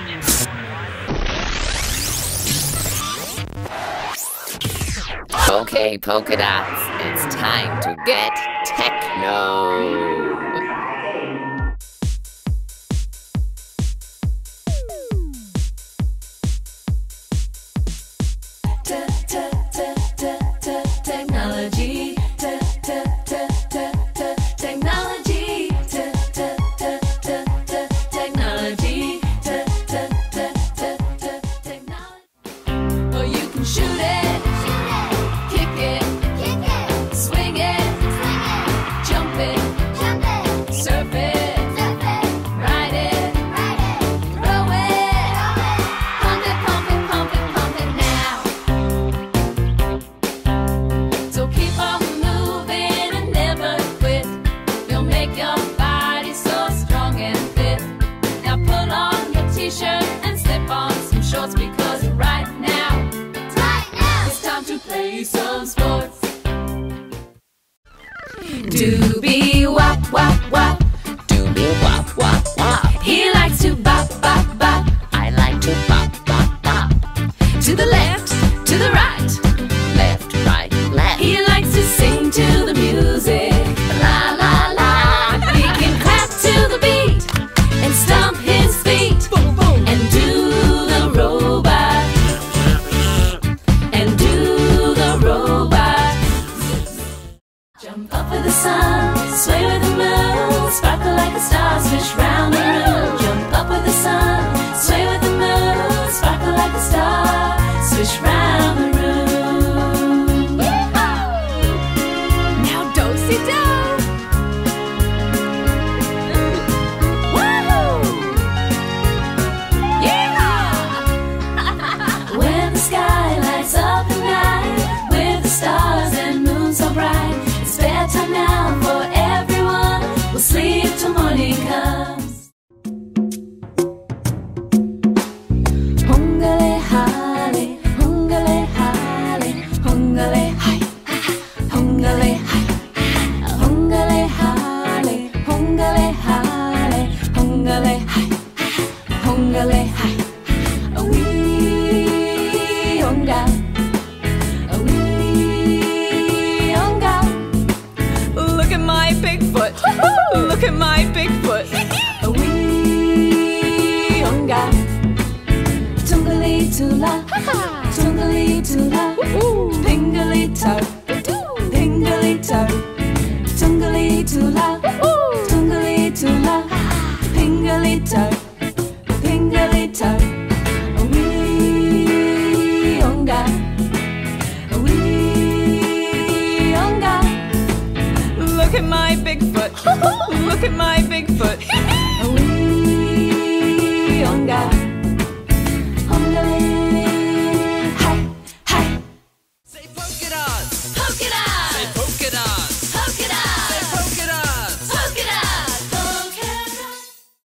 Okay, polka dots, it's time to get techno. Technology, technology, technology, oh, you can shoot it, kick it, swing it, jump it, surf it, ride it, throw it, pump it, pump it, pump it, pump it now. So keep on moving and never quit. You'll make your body so strong and fit. Now put on your t-shirt and slip on some shorts, because right now it's time to play some sports. Doobie wop wop wop, Doobie wop wop wop. he likes to bop bop bop. I like to bop bop bop. To the left, to the right, Left, right, left. he likes to sing to the music. La la la, he can clap to the beat and stomp his feet and do the robot, and do the robot. Jump up with the sun, sway with the moon, sparkle like a star, swish round the room. Jump up with the sun, sway with the moon, sparkle like a star, swish round the room. Now do-si-do. Woohoo! Yeehaw! When the sky lights up at night with the stars and moon so bright, it's bedtime now for everyone. We'll sleep till morning comes. Hongale hale, hongale hale, hongale hai, hongale hai, hongale hale, hongale hale, hongale hai, hongale hai. Wee honga, wee honga. Look at my big foot. Look at my big foot. Wee honga. Tungly tula, tungly tula, pingly toe, pingly toe. Tungly tula, tungly tula, pingly toe, pingly toe. Wee honga, wee honga. Look at my big foot. Look at my big foot.